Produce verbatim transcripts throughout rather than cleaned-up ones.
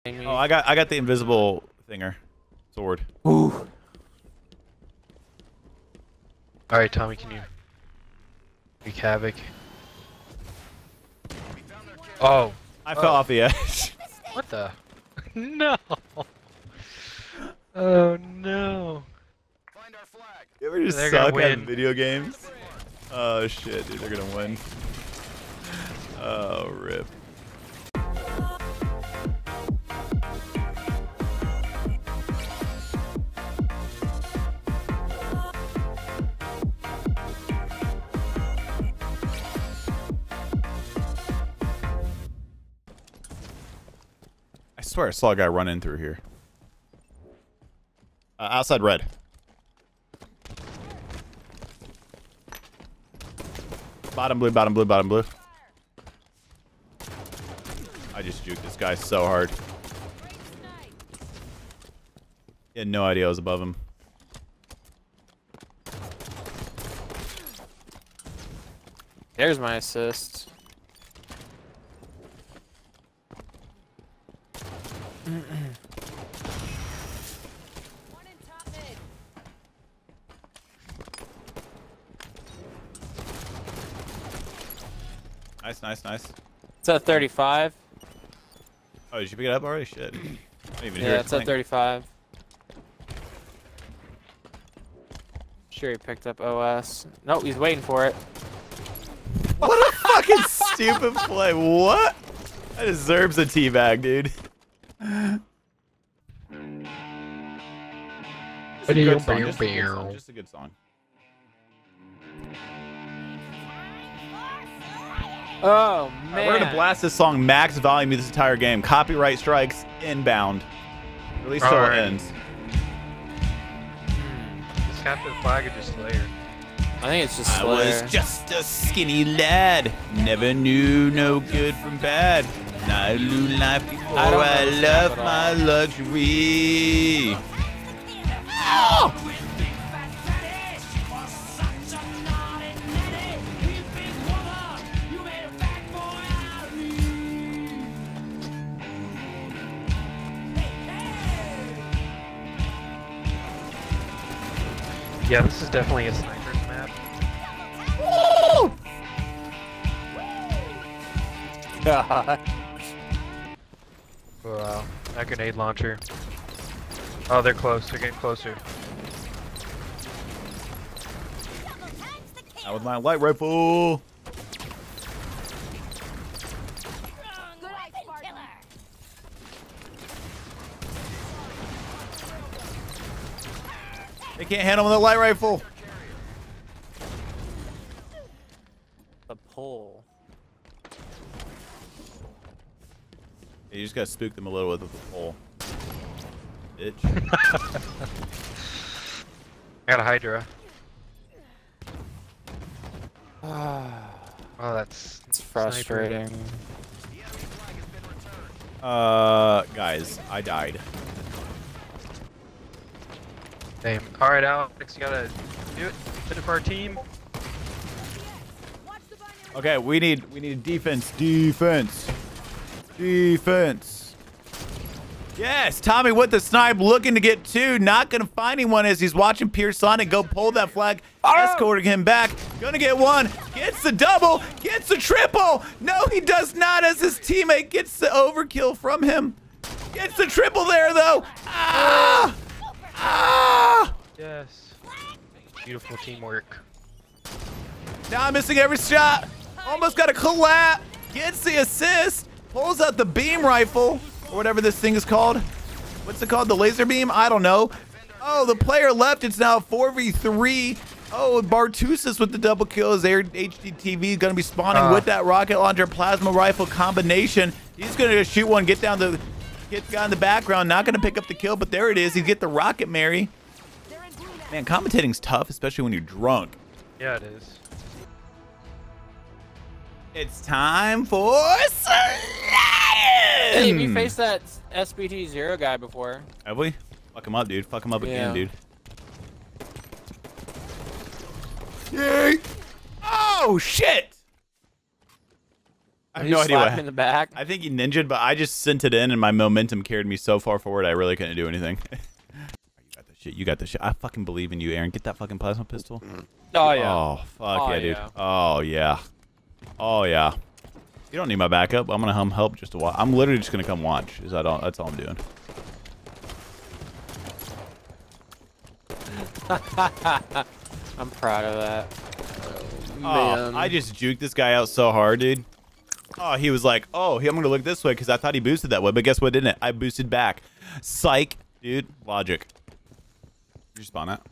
Oh, I got I got the invisible thinger sword. Ooh. All right, Tommy, can you wreak havoc? Oh, I oh. fell off the edge. What the? No. Oh no. You ever just They're gonna suck at win. video games? Oh shit, dude, they're gonna win. Oh rip. I swear I saw a guy run in through here. Uh, outside red. Bottom blue, bottom blue, bottom blue. I just juked this guy so hard. He had no idea I was above him. There's my assist. Nice, nice, nice. It's at thirty-five. Oh, did you pick it up already? Shit. I didn't even hear Yeah, it it's at clank. thirty-five. Sure, he picked up O S. Nope, he's waiting for it. What a fucking stupid play. What? That deserves a teabag, dude. Just a good song, just a good song, just a good song. Oh man! We're gonna blast this song max volume this entire game. Copyright strikes inbound. Release till it ends. Just capture the flag or just Slayer? I think it's just I Slayer. was just a skinny lad, never knew no good from bad. Now I knew life before I don't I, know love at my all. luxury. Ow! Yeah, this is definitely a sniper's map. God. Wow, that grenade launcher. Oh, they're close. They're getting closer. Not with my light rifle. They can't handle with a light rifle. The pole. You just gotta spook them a little with the pole. Bitch. I got a Hydra. Ah, Oh, that's it's frustrating. Uh, guys, I died. Same. All right, Alex, you gotta do it. Hit it for our team. Okay, we need we need defense, defense, defense. Yes, Tommy with the snipe, looking to get two. Not gonna find anyone as he's watching Pierce Sonic go pull that flag, escorting him back. Gonna get one, gets the double, gets the triple. No, he does not, as his teammate gets the overkill from him. Gets the triple there though. Ah! Ah! Yes. Beautiful teamwork. Now I'm missing every shot. Almost got a collab. Gets the assist. Pulls out the beam rifle, or whatever this thing is called. What's it called? The laser beam? I don't know. Oh, the player left. It's now four v three. Oh, Bartusis with the double kill. His H D T V is going to be spawning Uh. with that rocket launcher plasma rifle combination. He's going to shoot one, get down the, get the guy in the background. Not going to pick up the kill, but there it is. He get the rocket Mary. Man, commentating's tough, especially when you're drunk. Yeah, it is. It's time for Hey, we Slaying! faced that S B T zero guy before. Have we? Fuck him up, dude. Fuck him up again, Yeah. dude. Yay! Oh, shit! I have You no idea slap what. him in the back. I think he ninja'd, but I just sent it in, and my momentum carried me so far forward, I really couldn't do anything. You got this shit. You got this shit. I fucking believe in you, Aaron. Get that fucking plasma pistol. Oh yeah. Oh fuck Oh, yeah, dude. yeah. Oh yeah. Oh yeah. You don't need my backup. I'm gonna hum help just to watch. I'm literally just gonna come watch. Is that all? That's all I'm doing. I'm proud of that. Oh, I just juked this guy out so hard, dude. Oh, he was like, oh, I'm gonna look this way because I thought he boosted that way, but guess what? Didn't it? I boosted back. Psych, dude. Logic. Did you spawn it?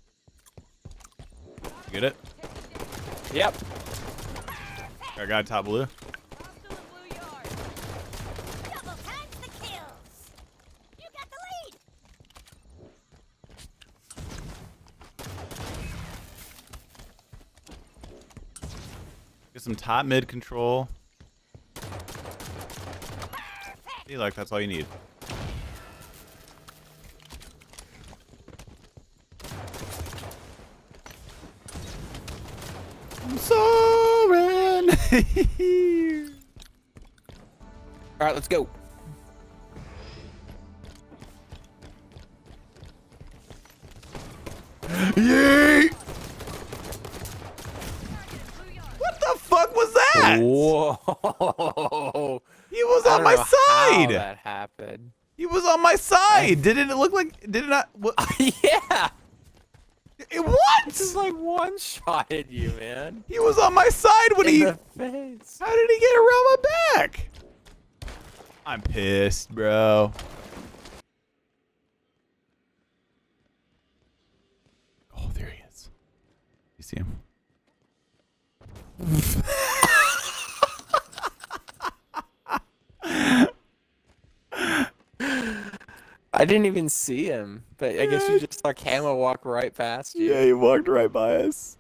You get it? Yep. I got top blue. Get some top mid control. See, like that's all you need. I'm soaring. All right, let's go. Yeet! What the fuck was that? Whoa. He was I on don't my know how side. that happened. He was on my side. Didn't it look like? Did it not? What? Yeah. It, what? Just like one shotted you, man. He was on my side when In he. the face. How did he get around my back? I'm pissed, bro. Oh, there he is. You see him? I didn't even see him, but I guess you just saw Camo walk right past you. Yeah, he walked right by us.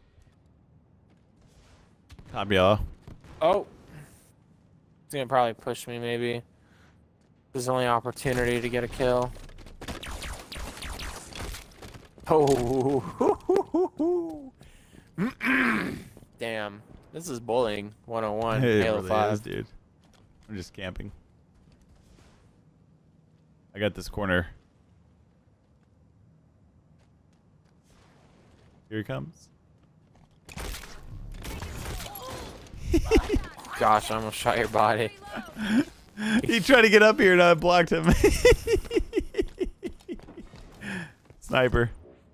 Top yellow. Oh. He's gonna probably push me, maybe. His only opportunity to get a kill. Oh. Damn. This is bullying one oh one. It Halo really five. is, dude. I'm just camping. I got this corner. Here he comes. Gosh, I almost shot your body. He tried to get up here and I blocked him. Sniper.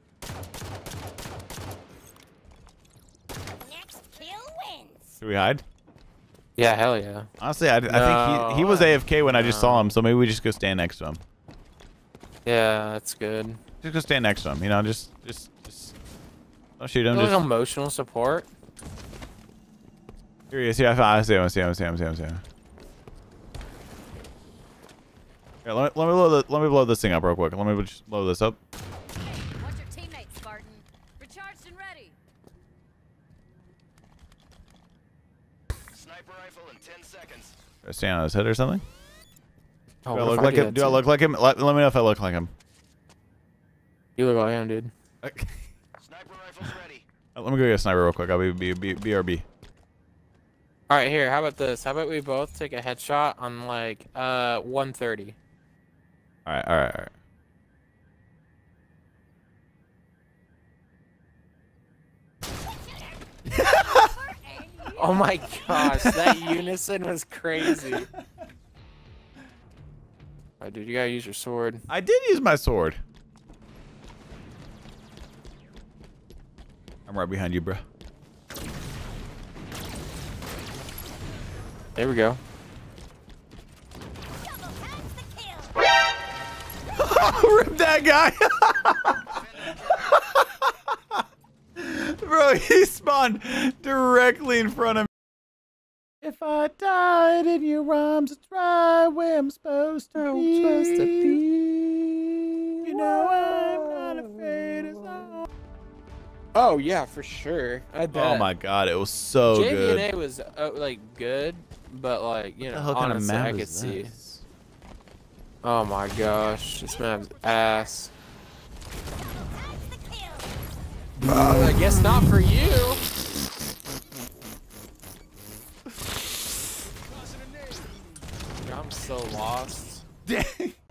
Next kill wins. Should we hide? Yeah, hell yeah. Honestly, I, I think he, he was A F K when I just saw him, so maybe we just go stand next to him. Yeah, that's good. Just go stand next to him, you know, just, just, just, don't shoot him, Like just, emotional support. here he is, here, I see him, I see him, I see him, I see him, I see him. Here, let me, let me blow the, let me blow this thing up real quick, let me just blow this up. Watch your teammates, Spartan. Recharged and ready. Sniper rifle in ten seconds. Do I stand on his head or something? Oh, Do I what if look like do him? that Do I too? look like him? Let, let me know if I look like him. You look like him, dude. Sniper rifles ready. Let me go get a sniper real quick. I'll be B, B, B R B. All right, here. How about this? How about we both take a headshot on like uh one thirty? All right, all right, all right. Oh my gosh, that unison was crazy. Oh, dude, you gotta use your sword. I did use my sword. I'm right behind you, bro. There we go. Rip that guy. Bro, he spawned directly in front of me. If I died in your arms, it's right where I'm supposed to be. supposed to You know I'm not afraid of all. Oh yeah, for sure. I bet. Oh my god, it was so J V good. N A was uh, like good, but like you What know, the hell kind of honestly, map I could is see. this? Oh my gosh, this map's ass. Uh, I guess not for you. lost. Dang.